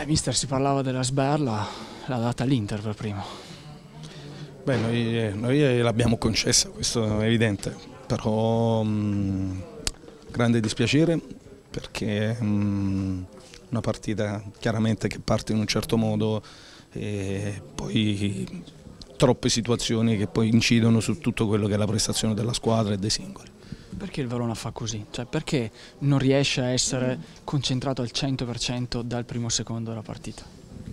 Beh, mister, si parlava della sberla, l'ha data l'Inter per primo. Beh, noi l'abbiamo concessa, questo è evidente, però grande dispiacere perché è una partita chiaramente che parte in un certo modo e poi troppe situazioni che poi incidono su tutto quello che è la prestazione della squadra e dei singoli. Perché il Verona fa così? Cioè, perché non riesce a essere concentrato al 100% dal primo secondo della partita?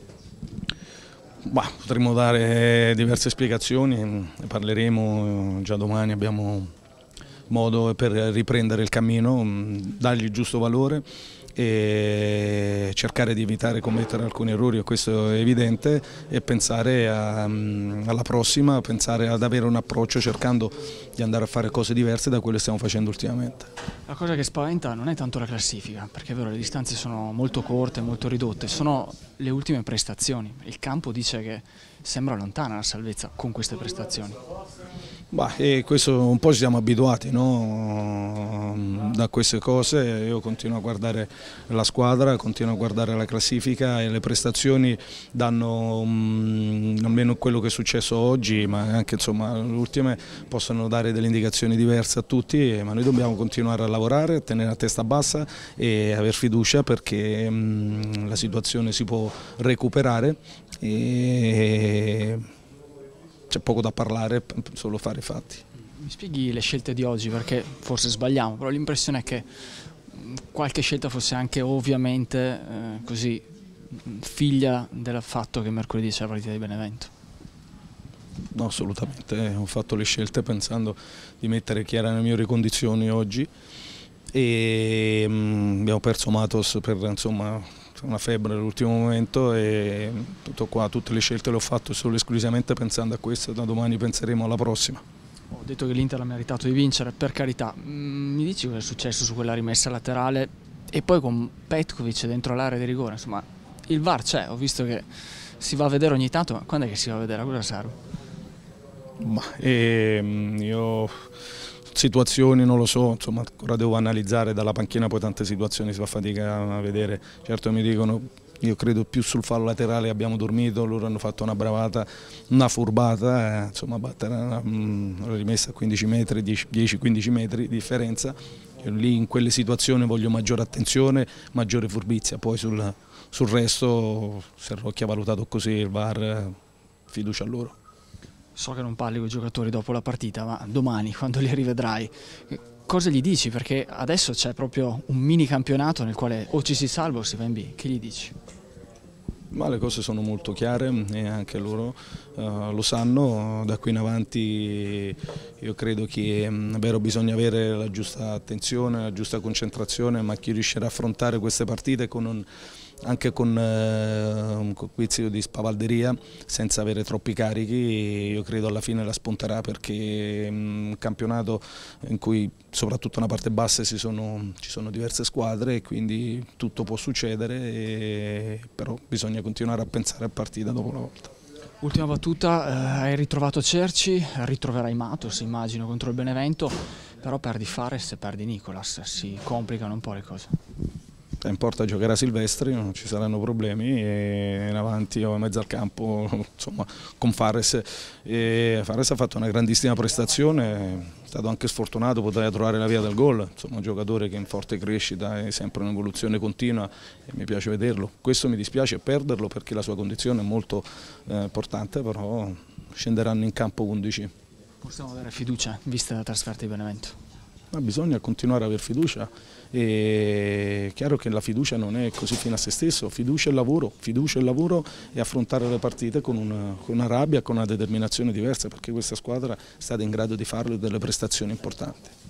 Potremmo dare diverse spiegazioni, ne parleremo già domani, abbiamo modo per riprendere il cammino, dargli il giusto valore e cercare di evitare di commettere alcuni errori, questo è evidente, e pensare alla prossima, pensare ad avere un approccio cercando di andare a fare cose diverse da quello che stiamo facendo ultimamente. La cosa che spaventa non è tanto la classifica, perché è vero, le distanze sono molto corte, molto ridotte, sono le ultime prestazioni. Il campo dice che sembra lontana la salvezza con queste prestazioni. E questo un po' ci siamo abituati, no? Da queste cose. Io continuo a guardare la squadra, continuo a guardare la classifica e le prestazioni danno almeno quello che è successo oggi, ma anche le ultime possono dare delle indicazioni diverse a tutti, ma noi dobbiamo continuare a lavorare, tenere la testa bassa e aver fiducia perché la situazione si può recuperare e c'è poco da parlare, solo fare i fatti. Mi spieghi le scelte di oggi, perché forse sbagliamo, però l'impressione è che qualche scelta fosse anche ovviamente così figlia del fatto che mercoledì c'è la partita di Benevento. No, assolutamente, ho fatto le scelte pensando di mettere chi era nelle migliori condizioni oggi e abbiamo perso Matos per una febbre all'ultimo momento e tutto qua, tutte le scelte le ho fatte solo esclusivamente pensando a questo, da domani penseremo alla prossima. Ho detto che l'Inter ha meritato di vincere, per carità, mi dici cosa è successo su quella rimessa laterale e poi con Petkovic dentro l'area di rigore, insomma il VAR c'è, ho visto che si va a vedere ogni tanto, ma quando è che si va a vedere, a cosa serve? Io situazioni non lo so, ancora devo analizzare dalla panchina, poi tante situazioni si fa fatica a vedere, certo mi dicono, io credo più sul fallo laterale, abbiamo dormito, loro hanno fatto una bravata, una furbata, battere una rimessa a 15 metri, 10-15 metri di differenza, lì in quelle situazioni voglio maggiore attenzione, maggiore furbizia, poi sul resto se Rocchi ha valutato così il VAR, fiducia a loro. So che non parli con i giocatori dopo la partita, ma domani, quando li rivedrai, cosa gli dici? Perché adesso c'è proprio un mini campionato nel quale o ci si salva o si va in B. Che gli dici? Ma le cose sono molto chiare e anche loro lo sanno, da qui in avanti io credo che è vero bisogna avere la giusta attenzione, la giusta concentrazione, ma chi riuscirà a affrontare queste partite anche con un quizzio di spavalderia senza avere troppi carichi, io credo alla fine la spunterà perché è un campionato in cui soprattutto nella parte bassa ci sono diverse squadre e quindi tutto può succedere, però bisogna continuare a pensare a partita dopo una volta. Ultima battuta, hai ritrovato Cerci, ritroverai Matos immagino contro il Benevento, però perdi Fares e perdi Nicolas, si complicano un po' le cose. In porta giocherà Silvestri, non ci saranno problemi e in avanti o in mezzo al campo con Fares. Fares ha fatto una grandissima prestazione, è stato anche sfortunato, poteva trovare la via del gol, un giocatore che è in forte crescita, è sempre in evoluzione continua e mi piace vederlo. Questo mi dispiace perderlo perché la sua condizione è molto importante, però scenderanno in campo 11. Possiamo avere fiducia vista la trasferta di Benevento? Ma bisogna continuare ad avere fiducia, è chiaro che la fiducia non è così fine a se stesso, fiducia e lavoro e affrontare le partite con una rabbia, con una determinazione diversa perché questa squadra è stata in grado di farlo e delle prestazioni importanti.